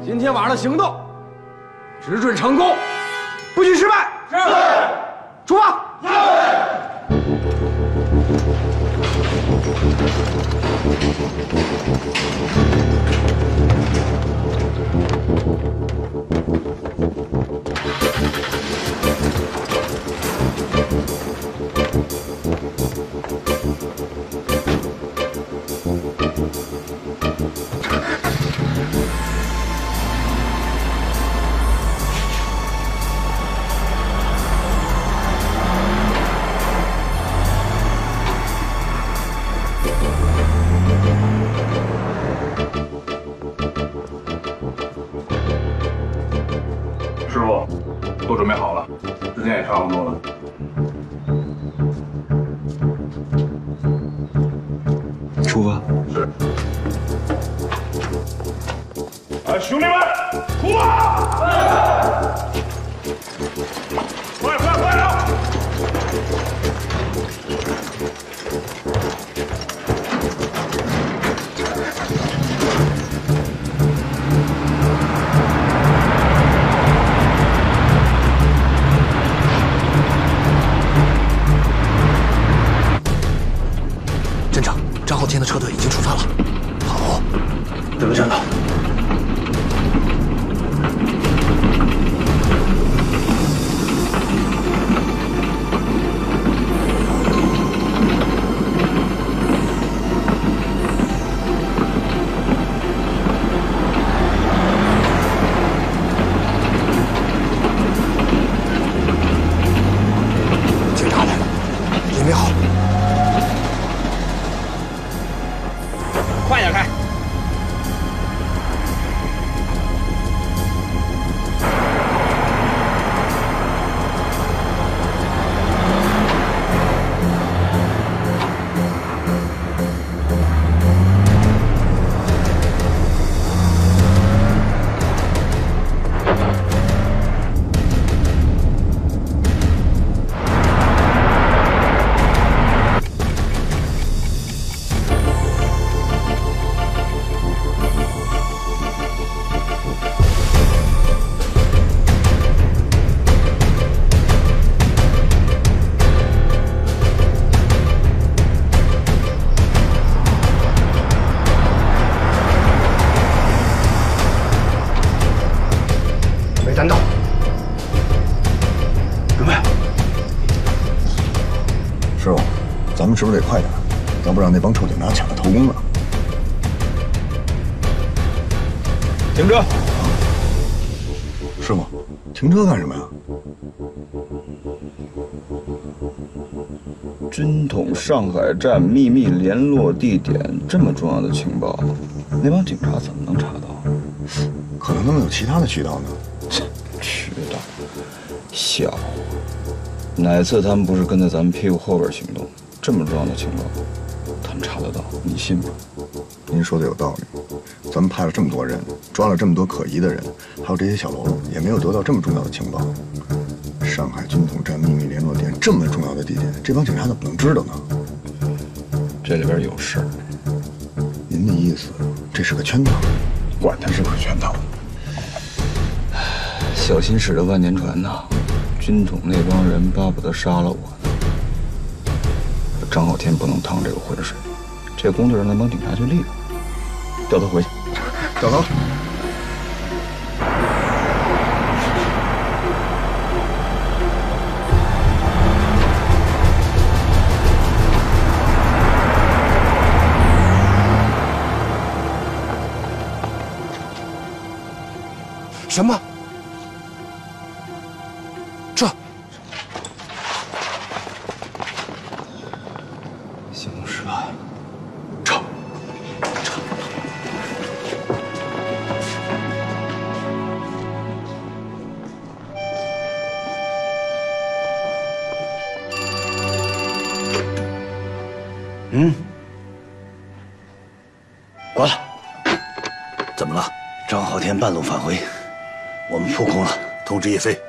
今天晚上的行动，只准成功，不许失败。是。出发。 师傅，都准备好了，时间也差不多了。 出发。 是。兄弟们，出发！快快快啊！ 镇长，张浩天的车队已经出发了。好， 这个站长。 难道准备？ 师傅，咱们是不是得快点？要不让那帮臭警察抢了头功了。 停车！ 师傅，停车干什么呀？ 军统上海站秘密联络地点，这么重要的情报，那帮警察怎么能查到？ 可能他们有其他的渠道呢。 渠道小，哪次他们不是跟在咱们屁股后边行动？这么重要的情报，他们查得到，你信吗？ 您说的有道理，咱们派了这么多人，抓了这么多可疑的人，还有这些小喽啰，也没有得到这么重要的情报。上海军统站秘密联络点这么重要的地点，这帮警察怎么能知道呢？ 这里边有事儿。 您的意思，这是个圈套？ 管他是不是圈套，小心驶得万年船呐！军统那帮人巴不得杀了我呢。张浩天不能趟这个浑水，这工作让那帮警察去立了。掉头回去。 掉头。 什么？这行动失败， 撤！ 挂了。怎么了？张浩天半路返回，我们破空了，通知叶飞。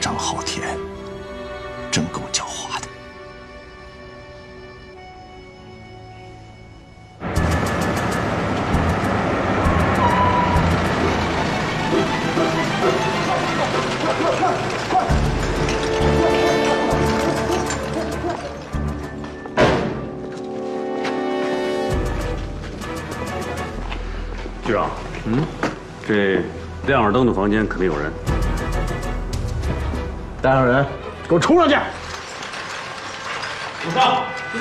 张浩天真够狡猾的。 局长，这亮着灯的房间肯定有人。 带上人，给我冲上去！ 路上，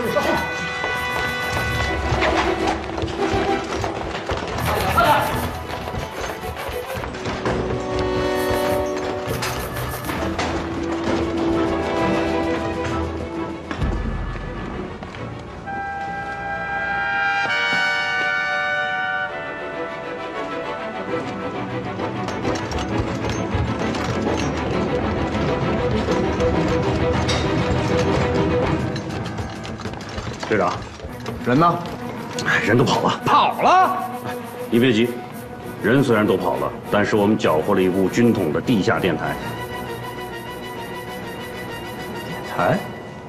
队长， 人呢？ 人都跑了。 跑了？ 你别急，人虽然都跑了，但是我们缴获了一部军统的地下电台。 台？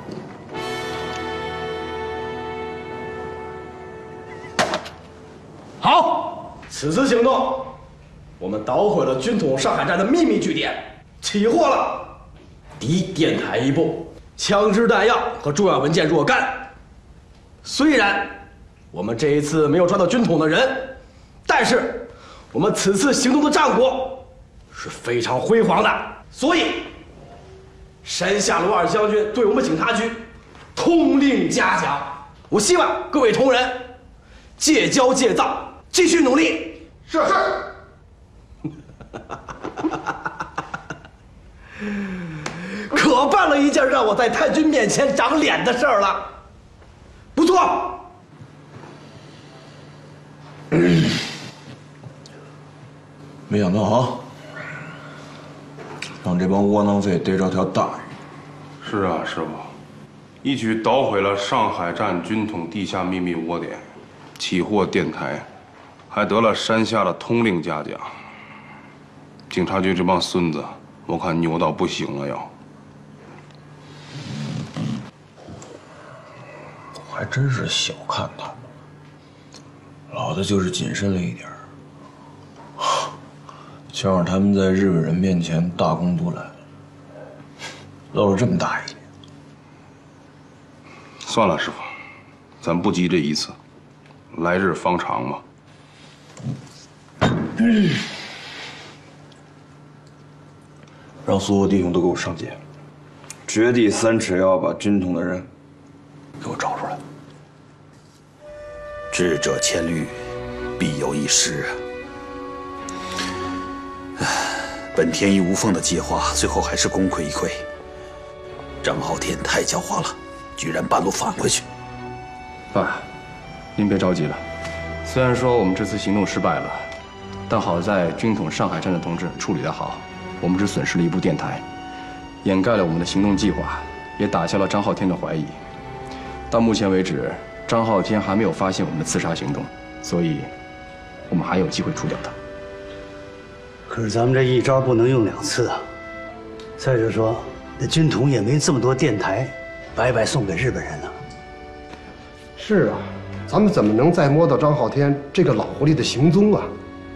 好，此次行动，我们捣毁了军统上海站的秘密据点，起获了敌电台一部，枪支弹药和重要文件若干。虽然我们这一次没有抓到军统的人，但是我们此次行动的战果是非常辉煌的，所以山下罗二将军对我们警察局通令嘉奖。我希望各位同仁戒骄戒躁，继续努力。是。可办了一件让我在太君面前长脸的事儿了。不错。 没想到啊，让这帮窝囊废逮着条大鱼。 是啊，师傅，一举捣毁了上海站军统地下秘密窝点，起获电台，还得了山下的通令嘉奖。警察局这帮孙子，我看牛到不行了要。 还真是小看他们，老子就是谨慎了一点儿，就让他们在日本人面前大公独揽，露了这么大一脸。 算了，师傅，咱不急这一次，来日方长嘛。 让所有弟兄都给我上街，掘地3尺，要把军统的人给我找出来。 智者千虑，必有一失啊！本天衣无缝的计划，最后还是功亏一篑。张浩天太狡猾了，居然半路返回去。 爸，您别着急了。虽然说我们这次行动失败了，但好在军统上海站的同志处理得好，我们只损失了一部电台，掩盖了我们的行动计划，也打消了张浩天的怀疑。到目前为止，张浩天还没有发现我们的刺杀行动，所以我们还有机会除掉他。 可是咱们这一招不能用2次啊！再者说，那军统也没这么多电台，白白送给日本人呢。 是啊，咱们怎么能再摸到张浩天这个老狐狸的行踪啊？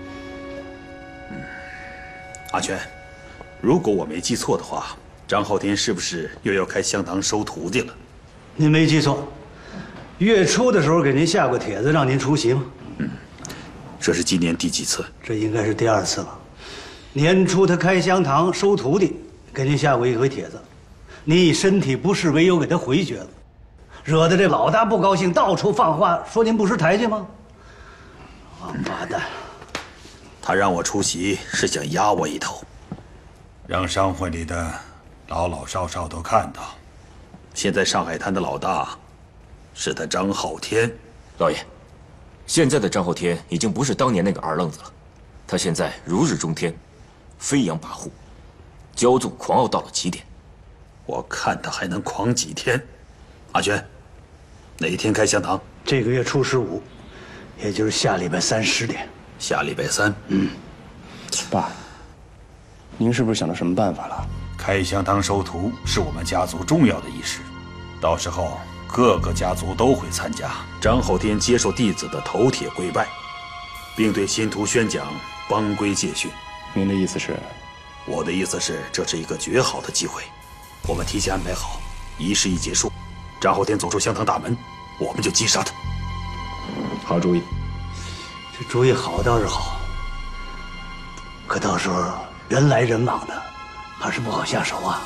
阿全，如果我没记错的话，张浩天是不是又要开香堂收徒弟了？ 您没记错，月初的时候给您下过帖子，让您出席吗？ 这是今年第几次？ 这应该是第2次了。年初他开香堂收徒弟，给您下过一回帖子，您以身体不适为由给他回绝了，惹得这老大不高兴，到处放话说您不识抬举吗？王八蛋！ 他让我出席是想压我一头， 让商会里的老老少少都看到。 现在上海滩的老大是他张浩天。 老爷，现在的张浩天已经不是当年那个二愣子了，他现在如日中天，飞扬跋扈，骄纵狂傲到了极点。 我看他还能狂几天？阿全，哪一天开香堂？ 这个月初15，也就是下礼拜3 10点。 下礼拜3。 爸，您是不是想到什么办法了？ 开香堂收徒是我们家族重要的仪式，到时候各个家族都会参加。 张浩天接受弟子的头铁跪拜，并对新徒宣讲帮规戒训。 您的意思是？ 我的意思是，这是一个绝好的机会，我们提前安排好，仪式一结束，张浩天走出香堂大门，我们就击杀他。 好主意。 这主意好倒是好，可到时候人来人往的，怕是不好下手啊。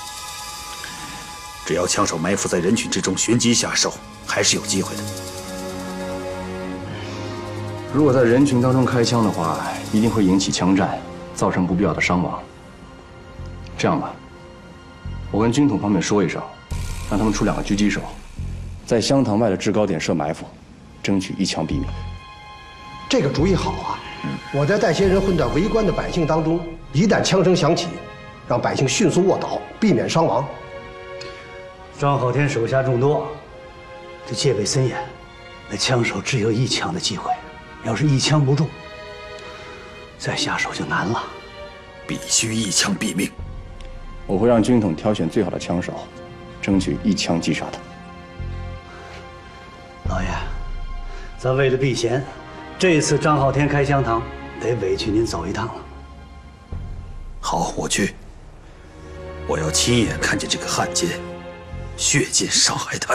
只要枪手埋伏在人群之中，寻机下手，还是有机会的。 如果在人群当中开枪的话，一定会引起枪战，造成不必要的伤亡。这样吧，我跟军统方面说一声，让他们出2个狙击手，在香堂外的制高点设埋伏，争取一枪毙命。 这个主意好啊！我再带些人混在围观的百姓当中，一旦枪声响起，让百姓迅速卧倒，避免伤亡。 张浩天手下众多，这戒备森严，那枪手只有1枪的机会，要是1枪不中，再下手就难了。 必须一枪毙命。 我会让军统挑选最好的枪手，争取一枪击杀他。 老爷，咱为了避嫌，这次张浩天开香堂，得委屈您走一趟了。 好，我去。我要亲眼看见这个汉奸血溅上海滩。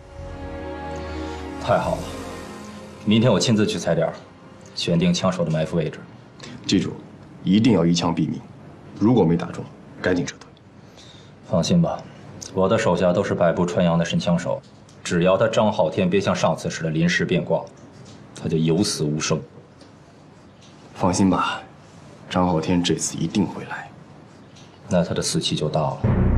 太好了，明天我亲自去踩点，选定枪手的埋伏位置。 记住，一定要一枪毙命，如果没打中，赶紧撤退。 放心吧，我的手下都是百步穿杨的神枪手，只要他张浩天别像上次似的临时变卦，他就有死无生。 放心吧，张浩天这次一定会来。 那他的死期就到了。